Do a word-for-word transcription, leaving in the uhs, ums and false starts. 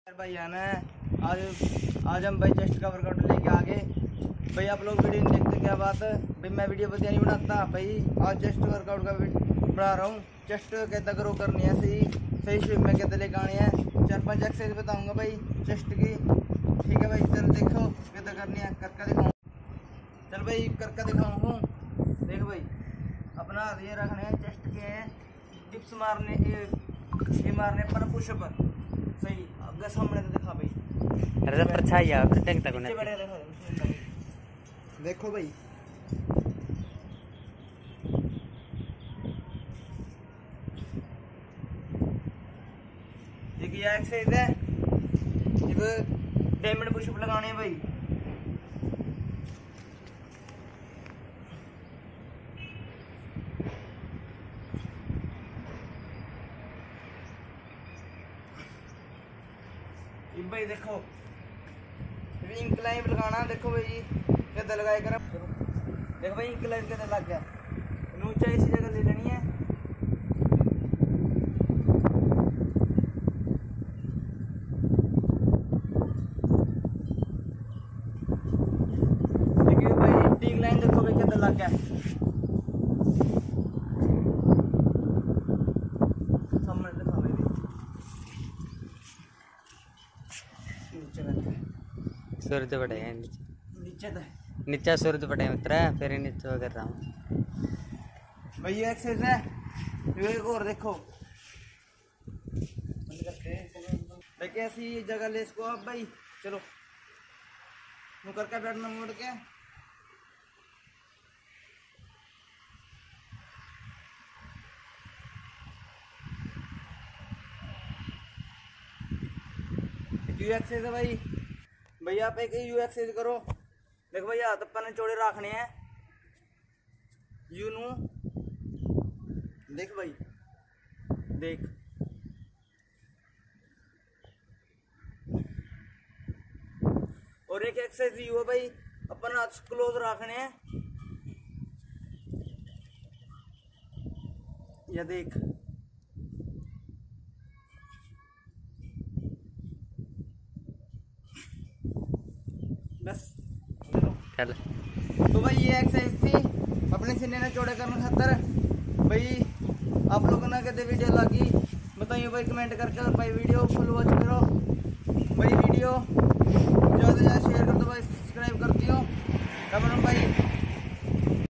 भाई आना है आज आज हम भाई चेस्ट का वर्कआउट लेके आ गए भाई। आप लोग वीडियो नहीं देखते क्या बात है भाई, मैं वीडियो बढ़िया नहीं बनाता भाई। आज चेस्ट वर्कआउट का बना रहा हूँ। चेस्ट कैसे ग्रो करनी है, सही सही शेप में कैसे लेके आनी है। चार पांच एक्सरसाइज बताऊंगा भाई चेस्ट की, ठीक है भाई। चल देखो कैसे करनी है, करके दिखाऊँ। चल भाई करके दिखाऊँ। देख भाई अपना ये रखने हैं चेस्ट के हैं, डिप्स मारने ये, ये मारने पर पुशअप सही। अब सामने तो दिखा भाई, अरे पर अच्छा यार प्रत्येक तक नीचे बैठे देखो देखो भाई। एक ये एक्सरसाइज है, ये डायमंड पुशअप लगाने हैं भाई। भाई देखो इंक्लाइन लगाना, देखो भाई कैसे लगाए कर। देखो भाई इंक्लाइन कैसे लग गया। ऊंचाई इसी जगह ले लेनी है। देखिए भाई इंक्लाइन देखो भाई कैसे लग गया। सूरज पड़े हैं नीचे तो नीचे सूरज पड़े उतरा फिर नीचे कर रहा हूँ भाई। ये एक्सरसाइज है, एक और देखो देखिए ऐसी जगह ले इसको अब भाई। चलो मुकर के बैठना मोड़ के। यू एक्सरसाइज है भाई। भैया आप एक यू एक्सरसाइज करो। देखो भैया हाथ अपने चौड़े रखने हैं, यू नू देख भाई, देख और एक एक्सरसाइज यू है भाई, अपन हाथ क्लोज रखने हैं, या देख बस। चल तो भाई ये एक्सरसाइज थी अपने सीने ने चौड़े करने खातर भाई। आप लोगों ने कहते वीडियो लगी बताइए भाई कमेंट करके। और भाई वीडियो फुल वॉच करो भाई, वीडियो ज़्यादा से ज़्यादा शेयर कर दो भाई, सब्सक्राइब कर दियो। कैमरा भाई।